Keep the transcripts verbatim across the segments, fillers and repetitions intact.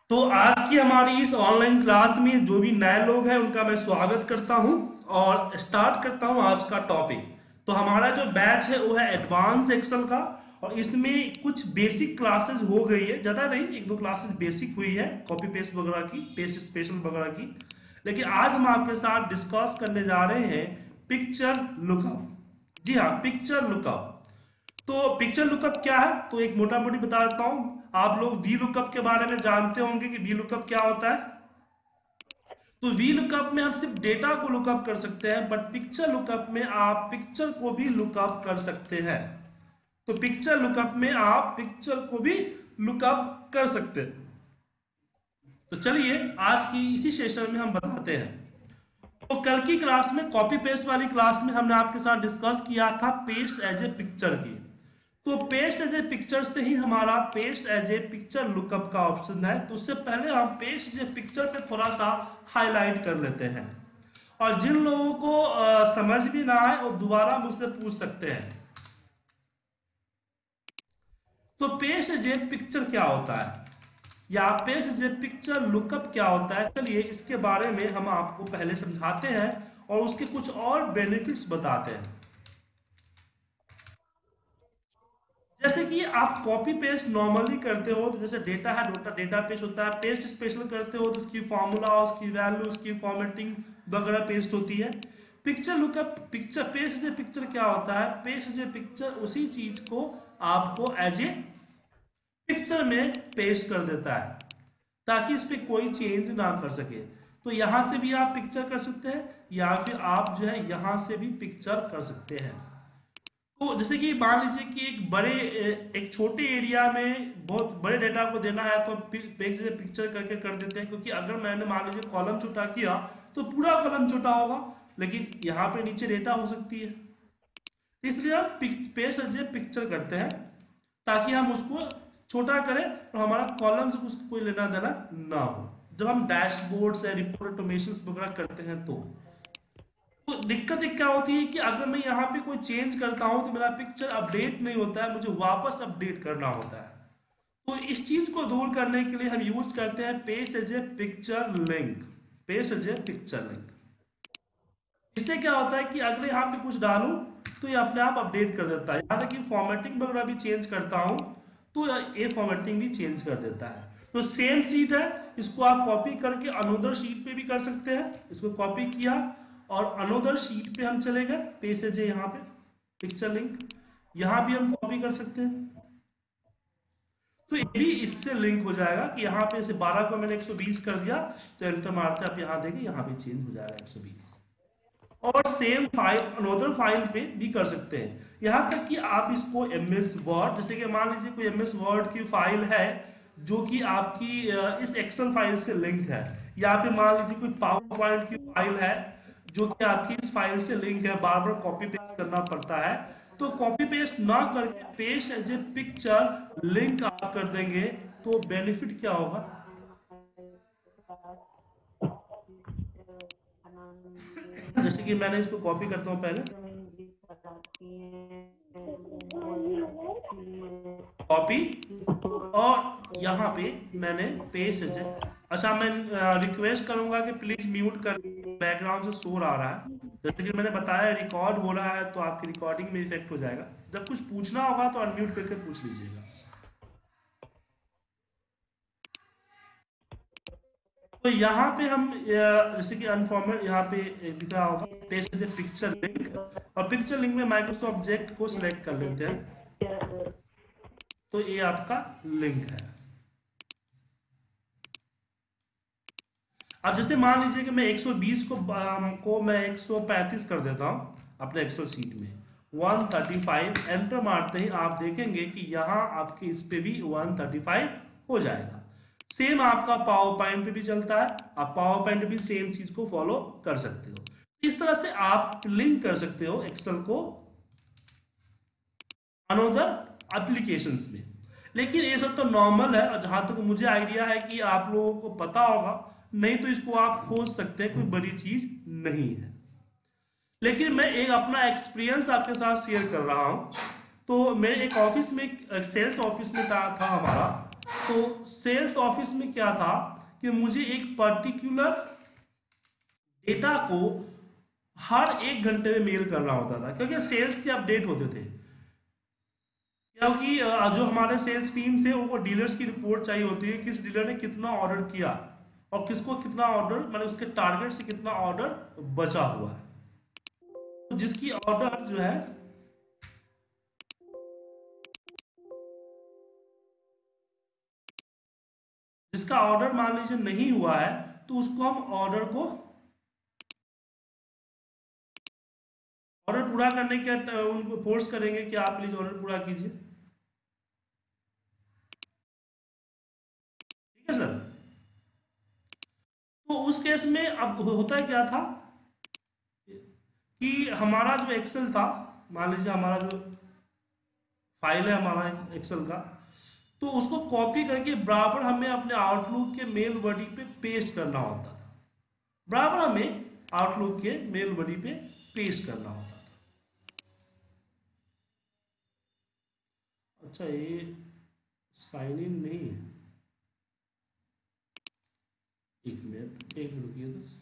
तो आज की हमारी इस ऑनलाइन क्लास में जो भी नए लोग हैं उनका मैं स्वागत करता हूं और स्टार्ट करता हूं आज का टॉपिक। तो हमारा जो बैच है वो है एडवांस एक्सेल का, और इसमें कुछ बेसिक क्लासेस हो गई है, ज़्यादा नहीं, एक दो क्लासेस बेसिक हुई है, कॉपी पेस्ट वगैरह की, पेस्ट स्पेशल वगैरह की। लेकिन आज हम आपके साथ डिस्कस करने जा रहे हैं पिक्चर लुकअप। जी हाँ, पिक्चर लुकअप। तो पिक्चर लुकअप क्या है, तो एक मोटा मोटी बता देता हूं। आप लोग वी लुकअप के बारे में जानते होंगे कि वी लुकअप क्या होता है। तो वी लुकअप में हम सिर्फ डेटा को लुकअप कर सकते हैं, बट पिक्चर लुकअप में आप पिक्चर को भी लुकअप कर सकते हैं। तो पिक्चर लुकअप में आप पिक्चर को भी लुकअप कर सकते हैं। तो चलिए आज की इसी सेशन में हम बताते हैं। तो कल की क्लास में, कॉपी पेस्ट वाली क्लास में, हमने आपके साथ डिस्कस किया था पेस्ट एज ए पिक्चर की। तो पेस्ट एज ए पिक्चर से ही हमारा paste as a picture lookup का ऑप्शन है। तो उससे पहले हम पेस्ट एज ए पिक्चर पे थोड़ा सा हाईलाइट कर लेते हैं, और जिन लोगों को आ, समझ भी ना आए वो दोबारा मुझसे पूछ सकते हैं। तो पेस्ट एज ए पिक्चर क्या होता है, या paste as a picture lookup क्या होता है, चलिए इसके बारे में हम आपको पहले समझाते हैं और उसके कुछ और बेनिफिट्स बताते हैं। जैसे कि आप कॉपी पेस्ट नॉर्मली करते हो, तो जैसे डेटा है, डेटा डेटा पेस्ट होता है। पेस्ट स्पेशल करते हो तो उसकी फॉर्मूला, उसकी वैल्यू, उसकी फॉर्मेटिंग वगैरह पेस्ट होती है। पिक्चर लुकअप, पिक्चर पेस्ट जे पिक्चर क्या होता है, पेस्ट जे पिक्चर उसी चीज को आपको एज ए पिक्चर में पेस्ट कर देता है, ताकि इस पर कोई चेंज ना कर सके। तो यहां से भी आप पिक्चर कर सकते हैं, या फिर आप जो है यहां से भी पिक्चर कर सकते हैं। तो जैसे कि मान लीजिए कि एक बड़े एक छोटे एरिया में बहुत बड़े डेटा को देना है, तो पेज से पिक्चर करके कर देते हैं, क्योंकि अगर मैंने मान लीजिए कॉलम छोटा किया तो पूरा कॉलम छोटा होगा, लेकिन यहाँ पे नीचे डेटा हो सकती है, इसलिए हम पेज से पिक्चर करते हैं ताकि हम उसको छोटा करें और हमारा कॉलम से कुछ कोई लेना देना ना हो, जब हम डैशबोर्ड से रिपोर्ट ऑटोमेशन वगैरह करते हैं। तो तो दिक्कत एक क्या होती है कि अगर मैं यहाँ पे कोई चेंज करता हूँ तो मेरा पिक्चर अपडेट नहीं होता है, मुझे वापस अपडेट करना होता है। तो इस चीज को दूर करने के लिए हम यूज करते हैं paste as a picture link. Paste as a picture link, इससे क्या होता है कि अगर यहाँ पे कुछ डालूं तो ये अपने आप अपडेट कर देता है। यहाँ तक कि फॉर्मेटिंग वगैरह भी चेंज करता हूँ तो ये फॉर्मेटिंग भी चेंज कर देता है। तो सेम शीट है, इसको आप कॉपी करके अनोदर शीट पे भी कर सकते हैं। इसको कॉपी किया और अनोदर शीट पे हम चले गए, पेज है यहाँ पे पिक्चर लिंक, यहाँ भी हम कॉपी कर सकते हैं। तो ये भी इससे लिंक हो जाएगा कि यहाँ पे से बारह को मैंने एक सौ बीस कर दिया, तो एंटर मारते आप यहाँ देखें, यहाँ पे चेंज हो जाएगा एक सौ बीस। और सेम फाइल अनोदर फाइल पे भी कर सकते हैं, यहाँ तक कि आप इसको एम एस वर्ड, जैसे कि मान लीजिए कोई एम एस वर्ड की फाइल है जो कि आपकी इस एक्सेल फाइल से लिंक है, या पे मान लीजिए कोई पावर पॉइंट की फाइल है जो कि आपकी इस फाइल से लिंक है, बार बार कॉपी पेस्ट करना पड़ता है। तो कॉपी पेस्ट ना करके paste as a picture link आप कर देंगे, तो बेनिफिट क्या होगा। जैसे कि मैंने इसको कॉपी करता हूं पहले, कॉपी, और यहाँ पे मैंने पेस्ट एज ए, अच्छा मैं रिक्वेस्ट करूंगा कि प्लीज म्यूट कर, बैकग्राउंड से शोर आ रहा है। जैसे कि मैंने बताया रिकॉर्ड हो रहा है, तो आपकी रिकॉर्डिंग में इफेक्ट हो जाएगा। जब कुछ पूछना होगा तो अनम्यूट करके पूछ लीजिएगा। तो यहाँ पे हम जैसे कि अनफॉर्मेट यहाँ पे दिख रहा होगा paste as a picture link, और पिक्चर लिंक में माइक्रोसॉफ्ट ऑब्जेक्ट को सिलेक्ट कर लेते हैं, तो ये आपका लिंक है। अब जैसे मान लीजिए कि मैं एक सौ बीस को को मैं एक सौ पैंतीस कर देता हूं अपने एक्सेल शीट में, एक सौ पैंतीस एंटर मारते ही आप देखेंगे कि यहाँ आपके इस पे भी एक सौ पैंतीस हो जाएगा। सेम आपका पावर पॉइंट पे भी चलता है, आप पावर पॉइंट पे भी सेम चीज को फॉलो कर सकते हो। इस तरह से आप लिंक कर सकते हो एक्सेल को अनदर एप्लीकेशंस में। लेकिन ये सब तो नॉर्मल है, और जहां तक मुझे आइडिया है कि आप लोगों को पता होगा, नहीं तो इसको आप खोज सकते हैं, कोई बड़ी चीज नहीं है। लेकिन मैं एक अपना एक्सपीरियंस आपके साथ शेयर कर रहा हूं। तो मैं एक ऑफिस में, सेल्स ऑफिस में था, था हमारा, तो सेल्स ऑफिस में क्या था कि मुझे एक पर्टिकुलर डेटा को हर एक घंटे में मेल करना होता था, क्योंकि सेल्स के अपडेट होते थे। क्योंकि अ, जो हमारे सेल्स टीम से उनको डीलर्स की रिपोर्ट चाहिए होती है, किस डीलर ने कितना ऑर्डर किया और किसको कितना ऑर्डर, मतलब उसके टारगेट से कितना ऑर्डर बचा हुआ है। तो जिसकी ऑर्डर जो है, जिसका ऑर्डर मान लीजिए नहीं हुआ है, तो उसको हम ऑर्डर को ऑर्डर पूरा करने के अ, उनको फोर्स करेंगे कि आप प्लीज ऑर्डर पूरा कीजिए। ठीक है सर। तो उस केस में अब होता है क्या था कि हमारा जो एक्सेल था, मान लीजिए हमारा जो फाइल है हमारा एक्सेल का, तो उसको कॉपी करके बराबर हमें अपने आउटलुक के मेल बॉडी पे पेस्ट करना होता था। बराबर हमें आउटलुक के मेल बॉडी पे पेस्ट करना होता था। अच्छा, ये साइन इन नहीं है। एक मिनट एक मिनट रुकिए तो।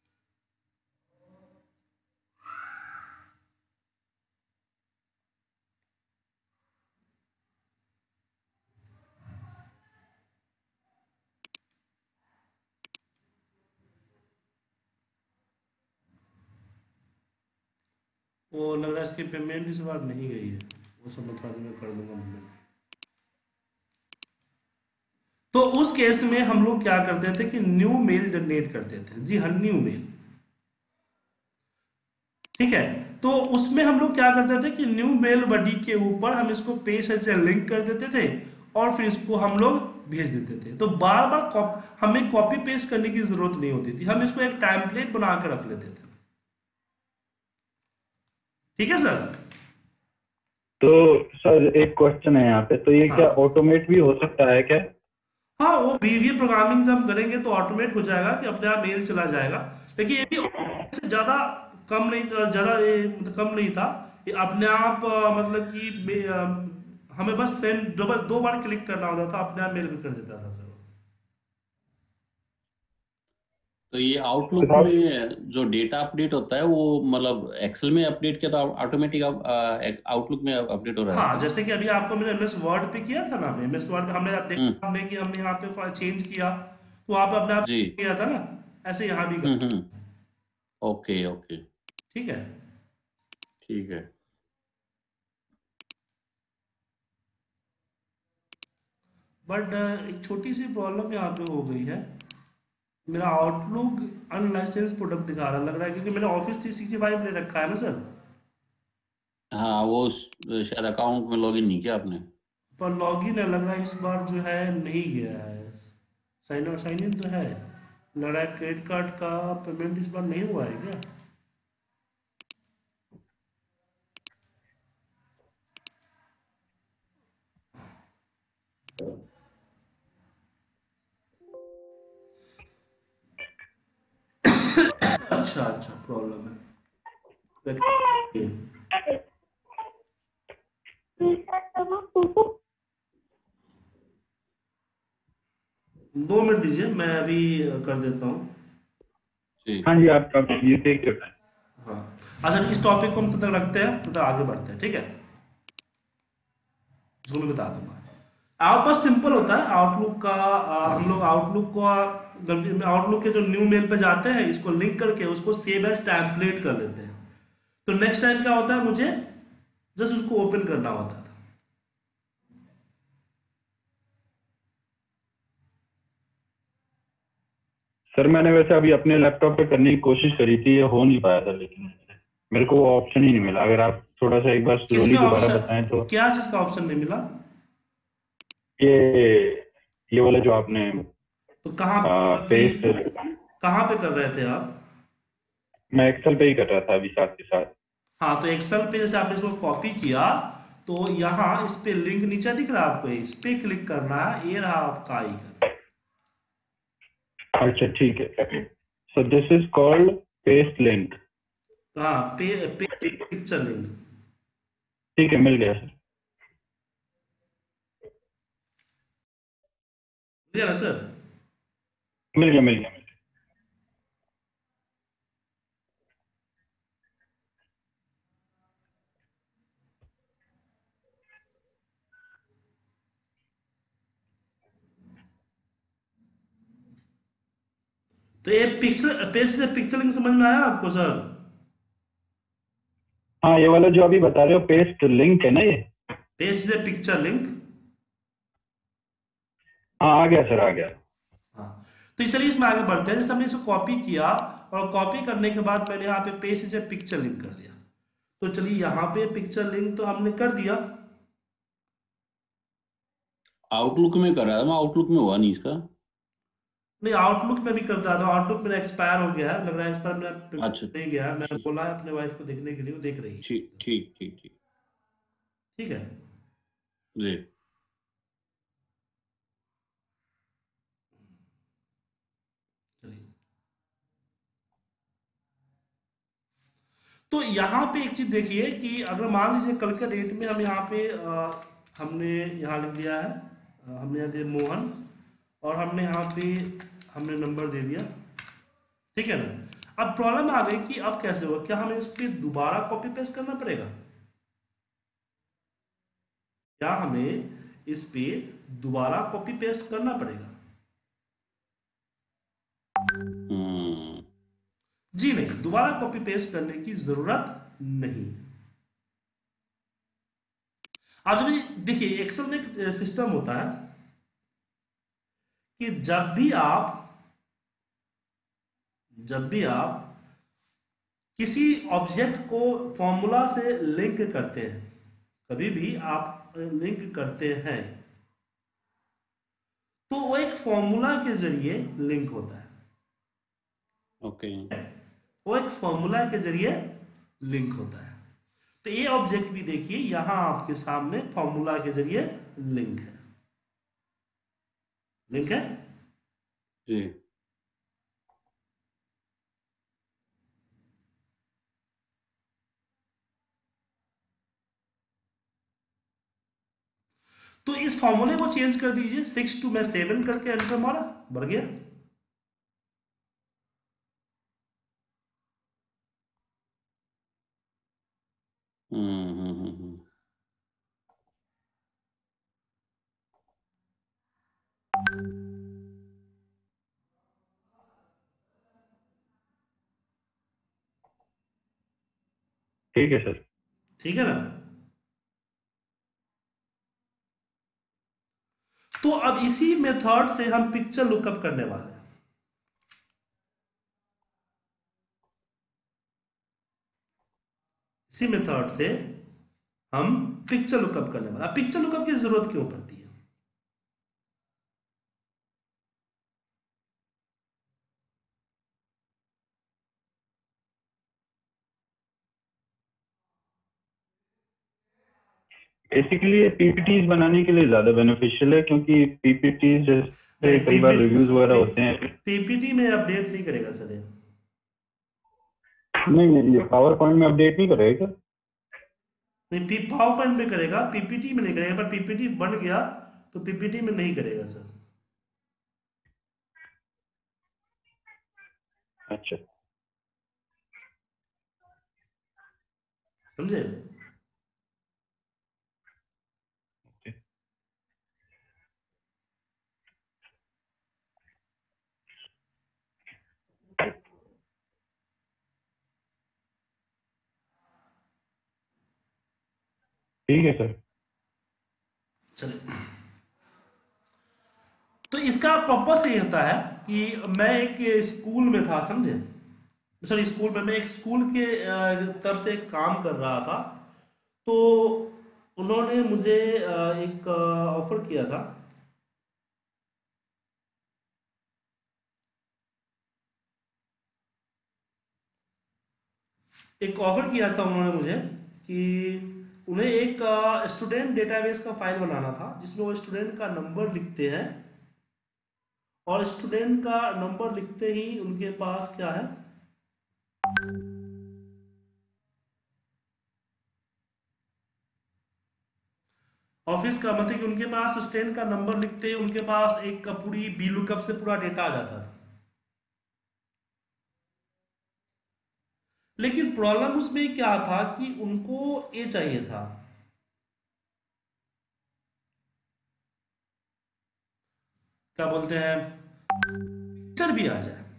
वो लग रहा है इसकी पेमेंट इस बार नहीं गई है। वो सब मैं थोड़ा देर में कर दूंगा पेमेंट। तो उस केस में हम लोग क्या करते थे कि न्यू मेल जनरेट करते थे। जी हाँ, न्यू मेल। ठीक है। तो उसमें हम लोग क्या करते थे कि न्यू मेल बॉडी के ऊपर हम इसको पेज से लिंक कर देते थे और फिर इसको हम लोग भेज देते थे। तो बार बार कॉप हमें कॉपी पेस्ट करने की जरूरत नहीं होती थी, हम इसको एक टेम्पलेट बना के रख लेते थे। ठीक है सर। तो सर एक क्वेश्चन है यहाँ पे, तो ये क्या हाँ ऑटोमेट भी हो सकता है क्या? हाँ, वो वीवीए प्रोग्रामिंग जब हम करेंगे तो ऑटोमेट हो जाएगा कि अपने आप मेल चला जाएगा। लेकिन ये भी से ज़्यादा कम नहीं, ज़्यादा ये मतलब कम नहीं था। ये अपने आप अ, मतलब कि मे- अ, हमें बस सेंड दो बार दो बार क्लिक करना होता था, अपने आप मेल भी कर देता था सर। तो ये आउटलुक साहब, में जो डेटा अपडेट होता है वो मतलब एक्सेल में अपडेट किया तो ऑटोमेटिक आउटलुक में अपडेट हो रहा है हाँ, क्या? जैसे कि अभी आपको मैंने एमएस वर्ड पे किया था ना, एमएस वर्ड पे हमने आप हम्म। देखा हमने कि हमने यहाँ पे चेंज किया तो वहाँ पे अपने आप जी। किया था ना, ऐसे यहाँ भी हम्म कर। हम्म। Okay okay. ठीक है। ठीक है। बट एक छोटी सी प्रॉब्लम यहाँ पे हो गई है। मेरा आउटलुक अनलाइसेंस प्रोडक्ट दिखा रहा लग रहा है, क्योंकि मैंने ऑफिस थ्री सिक्सटी फाइव ले रखा है ना सर। हाँ वो स- शायद अकाउंट में लॉगिन नहीं किया आपने। पर लॉगिन है लग रहा है, इस बार जो है नहीं गया है। साइन साइन इन तो है। लग रहा है क्रेडिट कार्ड का पेमेंट इस बार नहीं हुआ है क्या? अच्छा अच्छा, प्रॉब्लम है। दो मिनट दीजिए, मैं अभी कर देता हूँ। जी। हाँ जी, आप आप ये देख सकते हैं। हाँ। अच्छा, इस टॉपिक को हम तब तक रखते हैं, तब तक आगे बढ़ते हैं, ठीक है। इसको मैं बता दूंगा। आप पास सिंपल होता है आउटलुक का। आ, हम लोग आउटलुक को गलती में आउटलुक के जो न्यू मेल पे जाते हैं, इसको लिंक करके उसको सेव एज टेम्पलेट कर लेते हैं। तो नेक्स्ट टाइम क्या होता है, मुझे जस्ट उसको ओपन करना होता था। सर मैंने वैसे अभी अपने लैपटॉप पे करने की कोशिश करी थी, ये हो नहीं पाया था, लेकिन मेरे को वो ऑप्शन ही नहीं मिला। अगर आप थोड़ा सा एक बार स्लोली किसमें दोबारा ऑप्शन, बताएं तो। क्या चीज का ऑप्शन नहीं मिला? ये ये वाला जो आपने तो कहाँ मतलब कि पेस्ट, कहाँ पे कर रहे थे आप? मैं एक्सेल पे ही कर रहा था अभी साथ के साथ। हाँ, तो एक्सेल पे जैसे आपने इसको कॉपी किया, तो यहाँ इस पे लिंक नीचे दिख रहा है आपको, इस पे क्लिक करना है, ये रहा आपका आइकन। अच्छा ठीक है। So this is called paste link. हाँ, पे पे पिक्चर लिंक। ठीक है, मिल गया सर। ठीक है ना सर? मिल गया मिल गया मिल तो ये पिक्चर पेज से पिक्चरिंग समझ में आया आपको सर? गया। हाँ, ये वाला जो अभी बता रहे हो पेस्ट लिंक है ना ये? पेज से पिक्चर लिंक। हाँ, आ गया सर, आ गया। हाँ, तो चलिए इसमें आगे बढ़ते हैं। जैसे हमने इसको कॉपी किया, और कॉपी करने के बाद मैंने यहाँ पे पेज से पिक्चर लिंक कर दिया। तो चलिए यहाँ पे पिक्चर लिंक तो हमने कर दिया। आउटलुक में कर रहा था मैं, आउटलुक में हुआ नहीं इसका। नहीं, आउटलुक में भी करता था। आउटलुक मेरा एक्सपायर हो गया है, लग रहा है एक्सपायर मेरा अच्छा, नहीं गया है। मैंने ठीक बोला है अपने वाइफ को देखने के लिए, वो देख रही है। ठीक ठीक ठीक ठीक। ठीक है। जी। चलिए, तो यहाँ पे एक चीज देखिए कि अगर मान लीजिए कल के डेट में हम यहाँ पे अ, हमने यहाँ लिख दिया है, अ, हमने यहाँ दिया मोहन, और हमने यहाँ पे हमने नंबर दे दिया। ठीक है ना? अब प्रॉब्लम आ गई कि अब कैसे होगा, क्या हमें इस पे दोबारा कॉपी पेस्ट करना पड़ेगा? क्या हमें इस पे दोबारा कॉपी पेस्ट करना पड़ेगा? हम्म। जी नहीं, दोबारा कॉपी पेस्ट करने की जरूरत नहीं। आप जब देखिए एक्सेल में एक सिस्टम होता है कि जब भी आप जब भी आप किसी ऑब्जेक्ट को फॉर्मूला से लिंक करते हैं, कभी भी आप लिंक करते हैं, तो वो एक फॉर्मूला के जरिए लिंक होता है। ओके। वो एक फॉर्मूला के जरिए लिंक होता है। तो ये ऑब्जेक्ट भी देखिए यहां आपके सामने फॉर्मूला के जरिए लिंक है। लिंक है। जी। तो इस फॉर्मूले को चेंज कर दीजिए। सिक्स टू मैं सेवन करके एंटर मारा, बढ़ गया। हम्म हम्म हम्म हम्म। ठीक है सर। ठीक है ना? तो अब इसी मेथड से हम पिक्चर लुकअप करने वाले हैं। इसी मेथड से हम पिक्चर लुकअप करने वाले। अब पिक्चर लुकअप की जरूरत क्यों पड़ती है? बेसिकली ये पीपीटीज बनाने के लिए ज्यादा बेनिफिशियल है, क्योंकि पीपीटीज जैसे नहीं, कई बार पीपीटी रिव्यूज वगैरह होते हैं। पीपीटी में अपडेट नहीं करेगा सर ये। नहीं नहीं, ये पावर पॉइंट में अपडेट नहीं करेगा क्या? नहीं, पावर पॉइंट में करेगा, पीपीटी में नहीं करेगा। पर पीपीटी बन गया तो पीपीटी में नहीं करेगा सर। अच्छा। समझे? ठीक है सर। चलिए, तो इसका पर्पस ये होता है कि मैं एक स्कूल में था, समझे? सॉरी, स्कूल में मैं एक स्कूल के अ, तरफ से एक काम कर रहा था। तो उन्होंने मुझे अ, एक ऑफर किया था। एक ऑफर किया था उन्होंने मुझे कि उन्हें एक स्टूडेंट डेटाबेस का फाइल बनाना था, जिसमें वो स्टूडेंट का नंबर लिखते हैं, और स्टूडेंट का नंबर लिखते ही उनके पास क्या है, और ऑफिस का मतलब कि उनके पास स्टूडेंट का नंबर लिखते ही उनके पास एक पूरी बी लुकअप से पूरा डेटा आ जाता था। लेकिन प्रॉब्लम उसमें क्या था कि उनको ये चाहिए था, क्या बोलते हैं, पिक्चर भी आ जाए।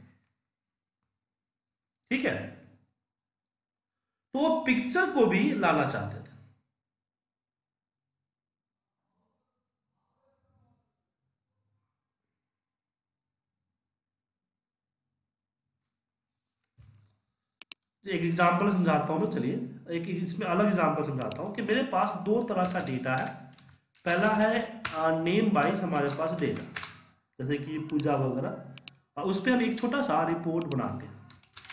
ठीक है, तो वो पिक्चर को भी लाना चाहते थे। एक एग्जांपल समझाता हूँ मैं, चलिए एक इसमें अलग एग्जांपल समझाता हूँ कि मेरे पास दो तरह का डेटा है। पहला है नेम वाइज हमारे पास डेटा, जैसे कि पूजा वगैरह, उस पर हम एक छोटा सा रिपोर्ट बनाते हैं।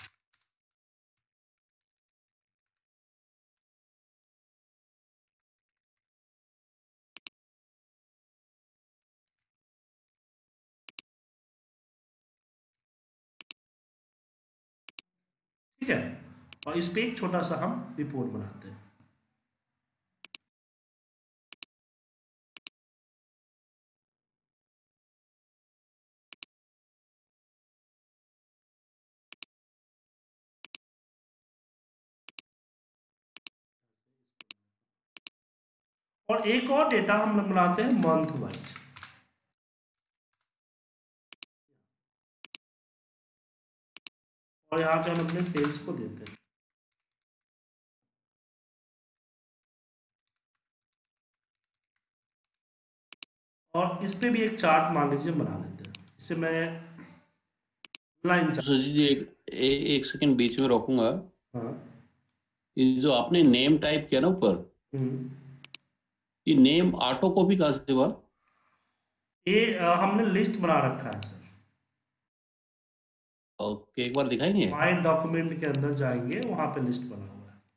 ठीक है, और इस पे एक छोटा सा हम रिपोर्ट बनाते हैं। और एक और डेटा हम बनाते हैं मंथ वाइज। और यहाँ पे हम अपने सेल्स को देते हैं। और इस पे भी एक चार्ट मान लीजिए बना लेते हैं। इस पे मैं लाइन चार्ट। सुजीत जी एक ए, एक सेकंड बीच में रोकूंगा। हाँ। ये जो आपने नेम टाइप किया ना ऊपर, हम्म। ये नेम ऑटो कॉपी कहाँ से हुआ? ये अ, हमने लिस्ट बना रखा है सर। ओके, एक बार दिखाएंगे। माई डॉक्यूमेंट के अंदर जाएंगे, वहां पे लिस्ट बना हुआ है।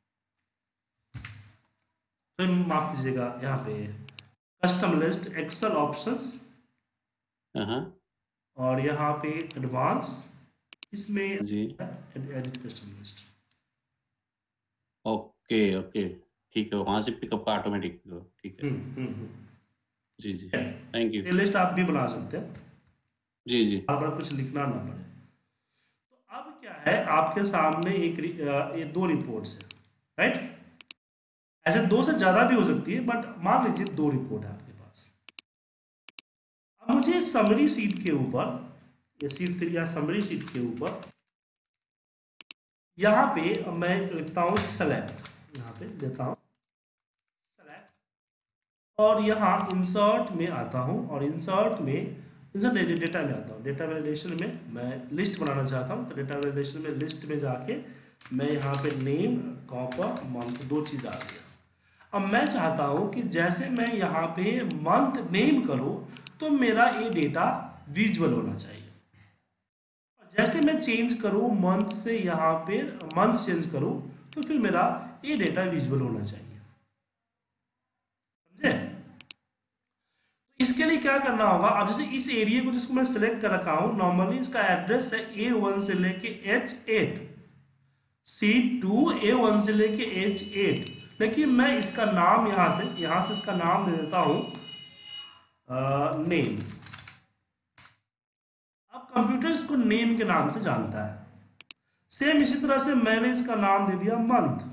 तो माफ कीजिएगा, यहाँ पे कस्टम लिस्ट, एक्सेल ऑप्शंस, हाँ और यहाँ पे एडवांस, इसमें जी, edit custom list. Okay okay, ठीक है, वहां से पिकअप का ऑटोमेटिक, ठीक है। हम्म हम्म हम्म। जी जी, थैंक यू। ये लिस्ट आप भी बना सकते हैं, जी जी, बार बार कुछ लिखना ना पड़े। तो अब क्या है, आपके सामने एक रि- अ, ये दो रिपोर्ट्स है, राइट। ऐसे दो से ज्यादा भी हो सकती है, बट मान लीजिए दो रिपोर्ट है आपके पास। अब मुझे समरी सीट के ऊपर, ये सीट थ्री या समरी सीट के ऊपर, यहाँ पे मैं लिखता हूँ सेलेक्ट, यहाँ पे देता हूँ सेलेक्ट, और यहाँ इंसर्ट में आता हूँ, और इंसर्ट में इंसर्ट डेटा में आता हूँ। डेटा वैलिडेशन में मैं लिस्ट बनाना चाहता हूँ, तो डेटा वैलिडेशन में लिस्ट में जाके मैं यहाँ पे नेम कॉपा मंथ दो चीज़ आ गया। अब मैं चाहता हूँ कि जैसे मैं यहाँ पे मंथ नेम करूँ तो मेरा ये डेटा विजुअल होना चाहिए। जैसे मैं चेंज करूँ मंथ से यहाँ पे मंथ चेंज करूँ तो फिर मेरा ये डेटा विजुअल होना चाहिए। समझे? इसके लिए क्या करना होगा, अब जैसे इस एरिया को जिसको मैं सिलेक्ट कर रखा हूँ, नॉर्मली इसका एड्रेस है ए वन से लेके H eight, C two A one से लेके एच एट, लेकिन मैं इसका नाम यहां से यहां से इसका नाम दे देता हूं नेम। अब कंप्यूटर इसको नेम के नाम से जानता है। सेम इसी तरह से मैंने इसका नाम दे दिया मंथ।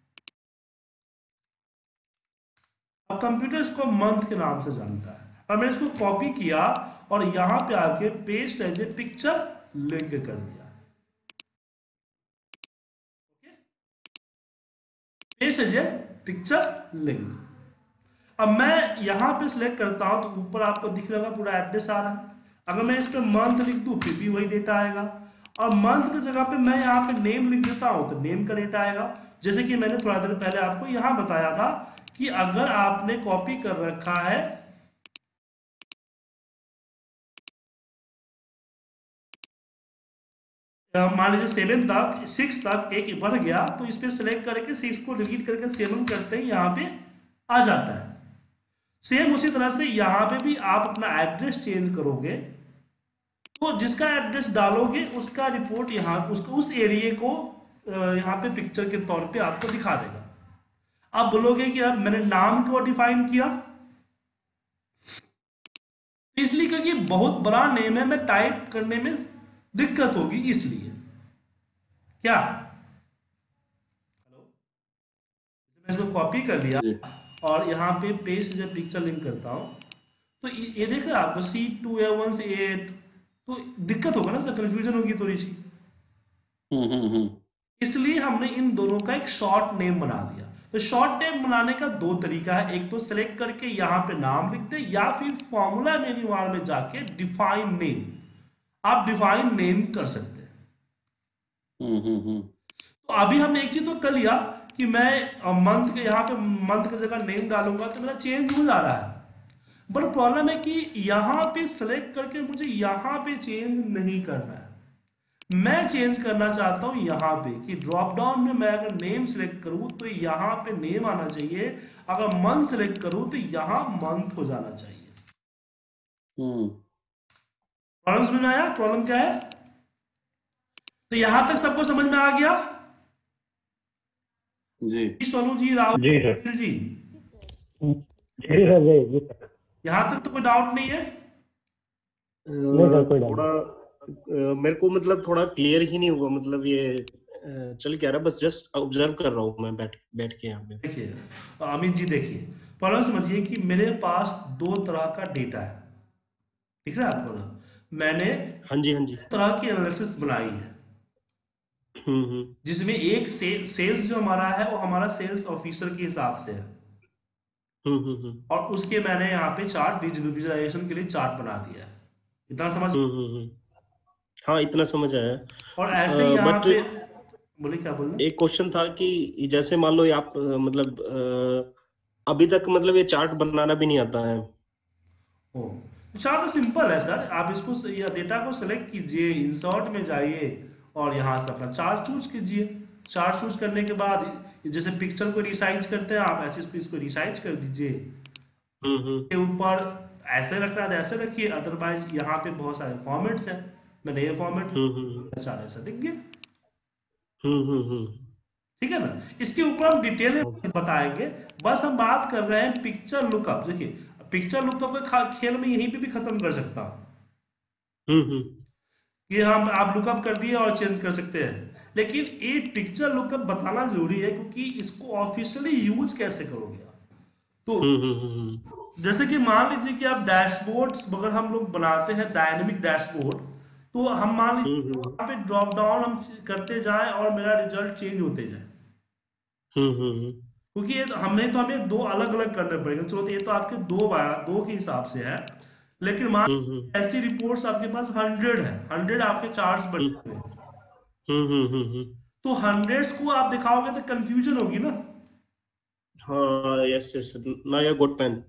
अब कंप्यूटर इसको मंथ के नाम से जानता है, और मैंने इसको कॉपी किया और यहां पे आके paste as a picture link कर दिया। Paste as a picture link. अब मैं यहाँ पे सिलेक्ट करता हूँ तो ऊपर आपको दिख रहा होगा पूरा एड्रेस आ रहा है। अगर मैं इस पे मंथ लिख दूँ फिर भी वही डेटा आएगा, और मंथ की जगह पे मैं यहाँ पे नेम लिख देता हूँ तो नेम का डेटा आएगा। जैसे कि मैंने थोड़ा देर पहले आपको यहाँ बताया था कि अगर आपने कॉपी कर रखा है मान लीजिए सेवन तक, सिक्स तक एक बढ़ गया, तो इस पे सिलेक्ट करके सिक्स को डिलीट करके सेवन करते ही यहाँ पे आ जाता है। सेम उसी तरह से यहाँ पे भी आप अपना एड्रेस चेंज करोगे तो जिसका एड्रेस डालोगे उसका रिपोर्ट यहाँ उसको उस एरिया को यहाँ पे पिक्चर के तौर पे आपको दिखा देगा। आप बोलोगे कि अब मैंने नाम को डिफाइन किया, इसलिए क्योंकि बहुत बड़ा नेम है, मैं टाइप करने में दिक्कत होगी इसलिए। क्या मैं इसको कॉपी कर लिया जी। और यहाँ पे पेस्ट जब पिक्चर लिंक करता हूँ, तो ये ये देख रहे हैं आपको सी टू ए वन से एट, तो दिक्कत होगा ना सर, कन्फ्यूजन होगी थोड़ी सी। हम्म हम्म हम्म इसलिए हमने इन दोनों का एक शॉर्ट नेम बना दिया। तो शॉर्ट नेम बनाने का दो तरीका है, एक तो सेलेक्ट करके यहाँ पे नाम लिख दे, या फिर फॉर्मूला मेन्यू बार में जाके डिफाइन नेम, आप डिफाइन नेम कर सकते हैं। हम्म हम्म हम्म तो अभी हमने एक चीज तो कर लिया कि मैं मंथ के यहाँ पे मंथ की जगह नेम डालूंगा तो मेरा चेंज हो जा रहा है। बट प्रॉब्लम है कि यहाँ पे सेलेक्ट करके मुझे यहाँ पे चेंज नहीं करना है, मैं चेंज करना चाहता हूं यहाँ पे कि ड्रॉप डाउन में मैं अगर नेम सेलेक्ट करूं तो यहाँ पे नेम आना चाहिए, अगर मंथ सेलेक्ट करूं तो यहाँ मंथ हो जाना चाहिए। हम्म प्रॉब्लम समझ में आया? प्रॉब्लम क्या है? तो यहां तक सबको समझ में आ गया? जी। सोनू जी, राहुल जी सर। जी, जी जी सर। जी जी सर। यहां तक तो कोई डाउट नहीं है? नहीं सर, कोई थोड़ा अ, मेरे को मतलब थोड़ा क्लियर ही नहीं हुआ, मतलब ये अ, चल क्या रहा, बस जस्ट ऑब्जर्व कर रहा हूँ मैं बैठ बैठ के यहाँ पे। देखिए तो अमित जी, देखिए प्रॉब्लम समझिए कि मेरे पास दो तरह का डेटा है, दिख रहा है आपको ना? मैंने हाँ जी, हाँ जी। तरह की एनालिसिस बनाई है, हम्म हम्म जिसमें एक से, सेल्स जो हमारा है वो हमारा सेल्स ऑफिसर के हिसाब से है, हम्म हम्म हम्म और उसके मैंने यहाँ पे चार्ट विजुअलाइजेशन के लिए चार्ट बना दिया है। इतना समझ? हम्म हम्म हम्म। हाँ, इतना समझ आया। और ऐसे ही यहाँ बट पे बोले, क्या बोलना? एक क्वेश्चन था कि जैसे मान लो ये आप अ, मतलब अ, अभी तक मतलब ये चार्ट बनाना भी नहीं आता है। ओ, तो चार्ट तो सिंपल है सर, आप इसको स- या डेटा को सेलेक्ट कीजिए, इंसर्ट में जाइए और यहाँ से अपना चार्ट चूज कीजिए। चार्ट चूज करने के बाद जैसे पिक्चर को रिसाइज करते हैं आप, ऐसे इसको इसको रिसाइज कर दीजिए। हम्म हम्म के ऊपर ऐसे रखना है तो ऐसे रखिए, अदरवाइज यहाँ पे बहुत सारे फॉर्मेट्स हैं, मैंने ये फॉर्मेट हम्म हम्म चार्ट ऐसा दिख गया। हम्म हम्म हम्म ठीक है ना? इसके ऊपर हम डिटेल में बताएंगे, बस हम बात कर रहे हैं पिक्चर लुकअप। देखिए पिक्चर लुकअप का खा- खेल में यहीं पे भी खत्म कर सकता हूं हम्म हम्म कि हम आप लुकअप कर दिए और चेंज कर सकते हैं, लेकिन ये पिक्चर लुकअप बताना जरूरी है क्योंकि इसको ऑफिशियली यूज कैसे करोगे आप। तो हम्म हम्म हम्म हम्म जैसे कि मान लीजिए कि आप डैशबोर्ड्स अगर हम लोग बनाते हैं डायनेमिक डैशबोर्ड, तो हम मान हम्म लीजिए हम्म वहाँ पे ड्रॉप डाउन हम करते जाएं और मेरा रिजल्ट चेंज होते जाए, हम्म हम्म क्योंकि ये हमने तो हमें दो अलग अलग करने पड़ेंगे। चलो तो ये तो आपके दो बार दो के हिसाब से है, लेकिन मान हम्म लीजिए ऐसी रिपोर्ट्स आपके पास हंड्रेड है, हंड्रेड आपके चार्ट्स बने हुए हैं, हम्म हम्म हम्म हम्म तो हंड्रेड्स को आप दिखाओगे तो कंफ्यूजन होगी ना? हाँ, यस यस, ना या गुड पेन।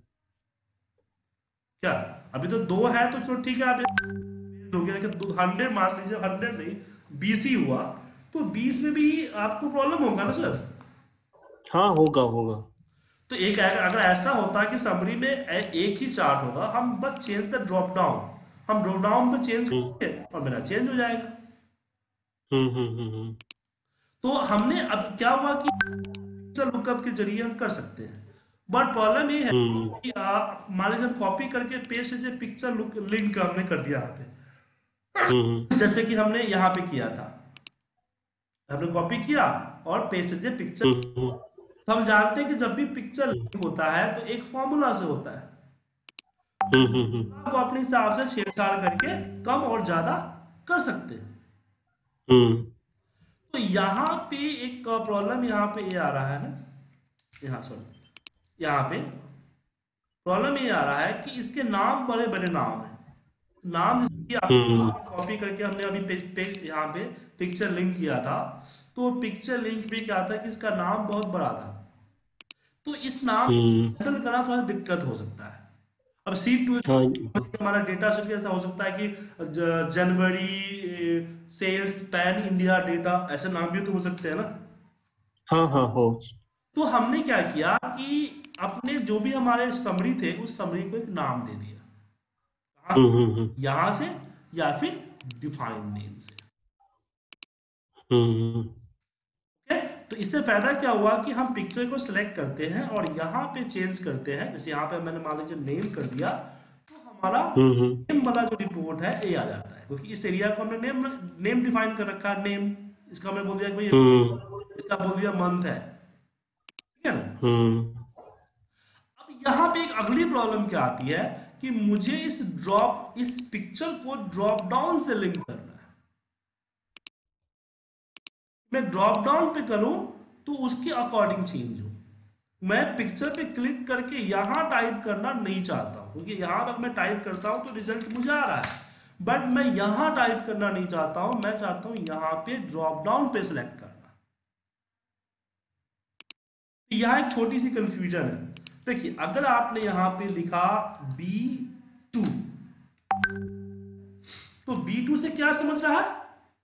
क्या अभी तो दो है तो चलो ठीक है, आप ये हो गया, लेकिन हंड्रेड मान लीजिए, हंड्रेड नहीं बीस ही हुआ, तो बीस में भी आपको प्रॉब्लम होगा ना सर? हाँ, होगा होगा। तो एक अगर अगर ऐसा होता है कि समरी में ए- एक ही चार्ट होगा, हम बस चेंज द ड्रॉप डाउन, हम ड्रॉप डाउन पे चेंज हम्म करेंगे और मेरा चेंज हो जाएगा। हम्म हम्म हम्म हम्म तो हमने अब क्या हुआ कि पिक्चर लुकअप के जरिए हम कर सकते हैं, बट प्रॉब्लम ये है हम्म कि आप मान लीजिए हम कॉपी करके पेस्ट से पिक्चर लुक लिंक हमने कर दिया यहाँ हम्म पे, जैसे कि हमने यहाँ पे किया था, हमने कॉपी किया और पेस्ट से पिक्चर। हम्म तो हम जानते हैं कि जब भी पिक्चर लिंक होता है तो एक फॉर्मूला से होता है, हम्म हम्म आपको अपने हिसाब से छेड़छाड़ करके कम और ज्यादा कर सकते हैं। हम्म तो यहाँ पे एक प्रॉब्लम यहाँ पे ये आ रहा है, यहाँ सॉरी, यहाँ पे प्रॉब्लम ये आ रहा है कि इसके नाम बड़े बड़े नाम हैं, नाम जैसे कि हम्म आप कॉपी करके हमने अभी पे, पे, यहाँ पे पिक्चर लिंक किया था, तो पिक्चर लिंक भी क्या था कि इसका नाम बहुत बड़ा था, तो इस नाम हम्म हैंडल करना थोड़ा दिक्कत हो सकता है। अब सी टू हाँ हमारा डेटा सेट ऐसा हो सकता है कि ज- January sales pan India data, ऐसे नाम भी तो हो सकते हैं ना? हाँ हाँ हो। तो हमने क्या किया कि अपने जो भी हमारे समरी थे उस समरी को एक नाम दे दिया, कहाँ हम्म से? हम्म यहाँ से या फिर डिफाइन नेम से। हम्म ठीक है? तो इससे फायदा क्या हुआ कि हम पिक्चर को सिलेक्ट करते हैं और यहाँ पे चेंज करते हैं, जैसे यहाँ पे मैंने मान लीजिए नेम कर दिया, तो हमारा हम्म हम्म नेम वाला जो रिपोर्ट है ये आ जाता है, क्योंकि इस एरिया को हमने नेम नेम डिफाइन कर रखा है। नेम इसका हमने बोल दिया कि भाई हम्म इसका बोल दिया मंथ है, ठीक है ना। हम्म अब यहाँ पे एक अगली प्रॉब्लम क्या आती है कि मुझे इस ड्रॉप इस पिक्चर को ड्रॉप डाउन से लिंक करना है। मैं ड्रॉप डाउन पे करूं तो उसके अकॉर्डिंग चेंज हो। मैं पिक्चर पे क्लिक करके यहां टाइप करना नहीं चाहता हूं, क्योंकि यहां अगर मैं टाइप करता हूं तो रिजल्ट मुझे आ रहा है, बट मैं यहां टाइप करना नहीं चाहता हूं। मैं चाहता हूं यहां पे ड्रॉप डाउन पे सिलेक्ट करना। तो यहां एक छोटी सी कंफ्यूजन है। देखिए, अगर आपने यहां पे लिखा बी टू, तो बी टू से क्या समझ रहा है?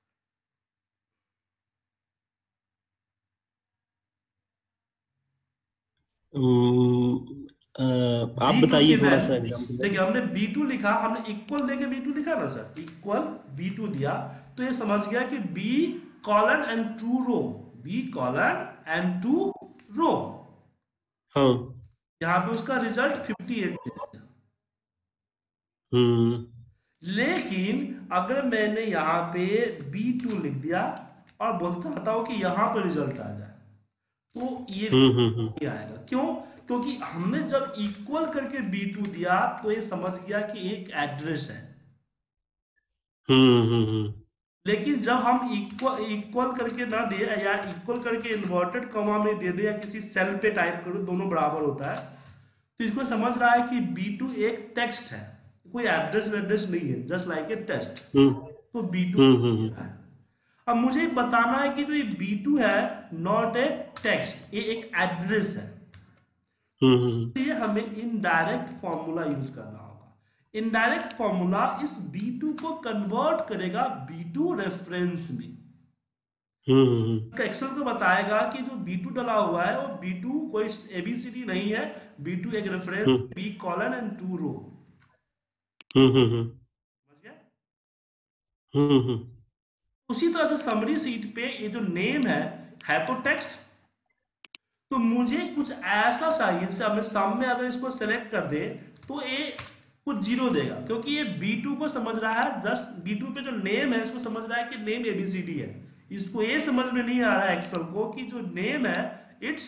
हम्म, अ, आप बी टू की बताइए थोड़ा सा वैल्यू, एग्जाम्पल देखिए दें। हमने बी टू लिखा, हमने इक्वल देके बी टू लिखा ना सर, इक्वल बी टू दिया, तो ये समझ गया कि B colon and two row, B colon and two row. हाँ। यहां पे उसका रिजल्ट फिफ्टी एट दे दिया। हम्म लेकिन अगर मैंने यहां पे बी टू लिख दिया और बोलता चाहता हूं कि यहां पे रिजल्ट आ जाए, तो ये हम्म हम्म हम्म नहीं आएगा। क्यों? क्योंकि हमने जब इक्वल करके बी टू दिया तो ये समझ गया कि एक एड्रेस है। हम्म हम्म हम्म लेकिन जब हम इक्वल इक्वल करके ना दे, या इक्वल करके इन्वर्टेड कॉमा में दे दे, या किसी सेल पे टाइप करो, दोनों बराबर होता है, तो इसको समझ रहा है कि बी टू एक टेक्स्ट है, कोई एड्रेस वेड्रेस नहीं है, जस्ट लाइक ए टेक्स्ट। हम्म तो बी टू हम्म हम्म है। अब मुझे बताना है कि जो ये बी टू है नॉट ए टेक्स्ट, ये एक एड्रेस है। हम्म हम्म ये हमें इनडायरेक्ट फॉर्मूला यूज करना होगा। इनडायरेक्ट फॉर्मूला इस बी टू को कन्वर्ट करेगा बी टू रेफरेंस में। हम्म हम्म एक्सेल को बताएगा कि जो बी टू डला हुआ है वो बी टू कोई एबीसीडी नहीं है, बी टू एक रेफरेंस, हम्म B colon and two row. हम्म हम्म समझ गया? हम्म हम्म उसी तरह से समरी सीट पे ये जो नेम है है तो टेक्स्ट, तो मुझे कुछ ऐसा चाहिए जैसे हमें सामने अगर इसको सेलेक्ट कर दे तो ये कुछ जीरो देगा, क्योंकि ये बी टू को समझ रहा है, जस्ट बी टू पे जो नेम है इसको समझ रहा है कि नेम एबीसीडी है। इसको ये समझ में नहीं आ रहा है एक्सेल को कि जो नेम है इट्स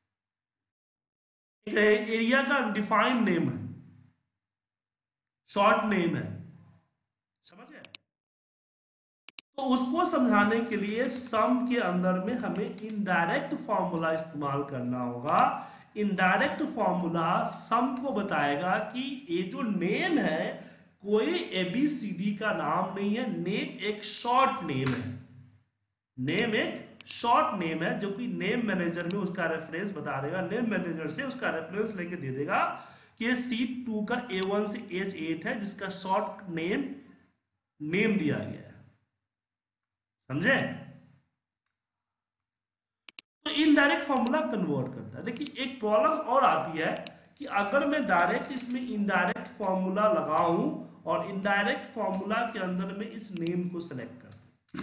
एक एरिया का डिफाइंड नेम है, शॉर्ट नेम है। समझे? तो उसको समझाने के लिए सम के अंदर में हमें इनडायरेक्ट फॉर्मूला इस्तेमाल करना होगा। इनडायरेक्ट फॉर्मूला सम को बताएगा कि ये जो नेम है कोई एबीसीडी का नाम नहीं है, नेम एक शॉर्ट नेम है। नेम एक शॉर्ट नेम है जो कि नेम मैनेजर में उसका रेफरेंस बता देगा, नेम मैनेजर से उसका रेफरेंस लेके दे देगा कि ये सी टू का ए वन से एच एट है, जिसका शॉर्ट नेम नेम दिया गया है। समझे? तो इनडायरेक्ट फॉर्मूला कन्वर्ट करता है। देखिए, एक प्रॉब्लम और आती है कि अगर मैं डायरेक्ट इसमें इनडायरेक्ट फॉर्मूला लगाऊं और इनडायरेक्ट फॉर्मूला के अंदर में इस नेम को सेलेक्ट कर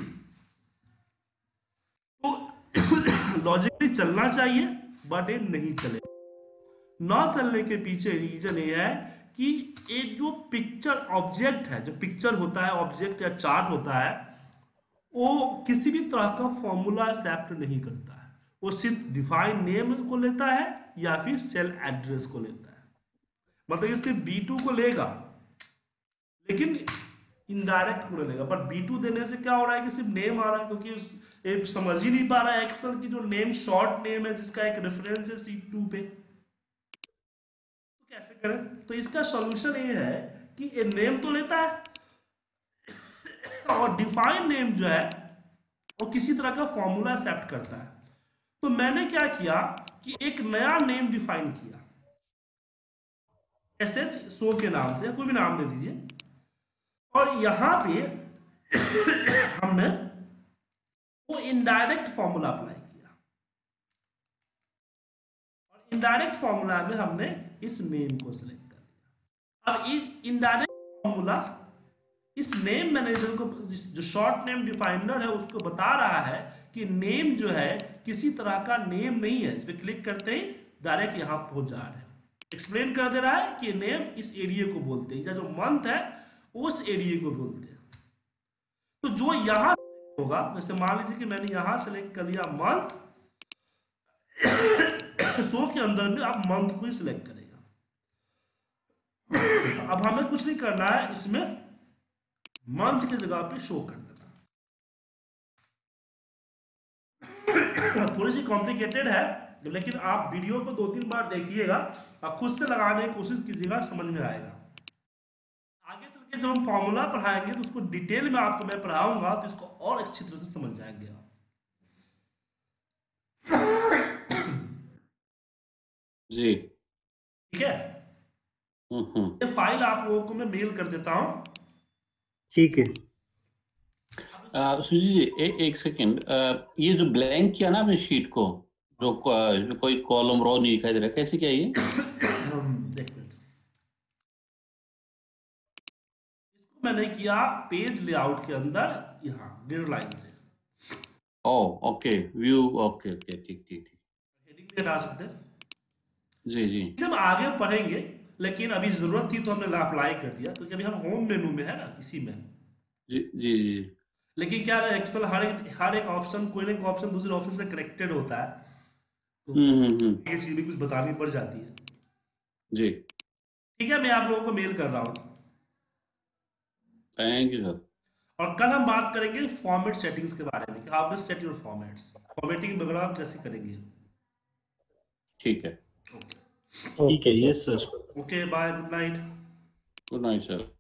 तो लॉजिकली चलना चाहिए, बट ये नहीं चलेगा। ना चलने के पीछे रीजन ये है कि एक जो पिक्चर ऑब्जेक्ट है, जो पिक्चर होता है ऑब्जेक्ट या चार्ट होता है, वो किसी भी तरह का फॉर्मूला एक्सेप्ट नहीं करता है। वो सिर्फ डिफाइन नेम को लेता है या फिर सेल एड्रेस को लेता है। मतलब ये सिर्फ बी टू को लेगा लेकिन इनडायरेक्ट को लेगा। पर बी टू देने से क्या हो रहा है कि सिर्फ नेम आ रहा है, क्योंकि उस ये समझ ही नहीं पा रहा है एक्सेल की जो नेम शॉर्ट नेम है जिसका एक रेफरेंस है सी टू पे। तो कैसे करें? तो इसका सॉल्यूशन ये है कि ये नेम तो लेता है और डिफाइन नेम जो है वो किसी तरह का फॉर्मूला एक्सेप्ट करता है। तो मैंने क्या किया कि एक नया नेम डिफाइन किया, एस एच शो के नाम से, कोई भी नाम दे दीजिए, और यहां पे हमने वो इनडायरेक्ट फॉर्मूला अप्लाई किया और इनडायरेक्ट फॉर्मूला में हमने इस नेम को सिलेक्ट कर लिया। अब इनडायरेक्ट फॉर्मूला इस नेम मैनेजर को, जो शॉर्ट नेम डिफाइनर है, उसको बता रहा है कि नेम जो है किसी तरह का नेम नहीं है। इस पर क्लिक करते ही डायरेक्ट यहां पहुंच जा रहे हैं। एक्सप्लेन कर दे रहा है कि नेम इस एरिया को बोलते हैं, या जो मंथ है उस एरिया को बोलते हैं। तो जो यहां होगा, जैसे मान लीजिए कि मैंने यहां सेलेक्ट कर लिया मंथ, शो के अंदर में आप मंथ को ही सिलेक्ट करेगा। अब हमें कुछ नहीं करना है, इसमें मंथ की जगह पे शो कर देना। थोड़ी सी कॉम्प्लिकेटेड है, लेकिन आप वीडियो को दो तीन बार देखिएगा और खुद से लगाने की कोशिश कीजिएगा, समझ में आएगा। आगे चल के जब हम फॉर्मूला पढ़ाएंगे तो उसको डिटेल में आपको मैं पढ़ाऊंगा, तो इसको और अच्छी तरह से समझ जाएंगे आप। जी ठीक है, ये फाइल आप लोगों को मैं मेल कर देता हूं। ठीक है। सुजीत जी, ए, एक सेकेंड, ये जो ब्लैंक किया ना आपने शीट को, जो को, जो कोई कॉलम रो नहीं दिखाई दे रहा, कैसे क्या ये? इसको मैंने किया पेज लेआउट के अंदर, यहाँ ग्रीन लाइन से। Oh okay, view, okay okay, ठीक ठीक ठीक, हेडिंग भी हटा सकते हैं जी जी जब आगे पढ़ेंगे, लेकिन अभी जरूरत थी तो हमने अप्लाई कर दिया, क्योंकि अभी हम होम मेनू में है ना, इसी में। जी जी जी। लेकिन क्या है, एक्सेल हर एक हर एक ऑप्शन, कोई ना कोई ऑप्शन दूसरे ऑप्शन से कनेक्टेड होता है, तो हम्म हम्म हम्म, ये चीज भी कुछ बतानी पड़ जाती है। जी, ठीक है, मैं आप लोगों को मेल कर रहा हूँ। Thank you sir. और कल हम बात करेंगे फॉर्मेट सेटिंग्स के बारे में, कि how to set your formats, formatting वगैरह आप कैसे करेंगे। ठीक है, ठीक है, yes sir. Okay, bye, good night. Good night sir.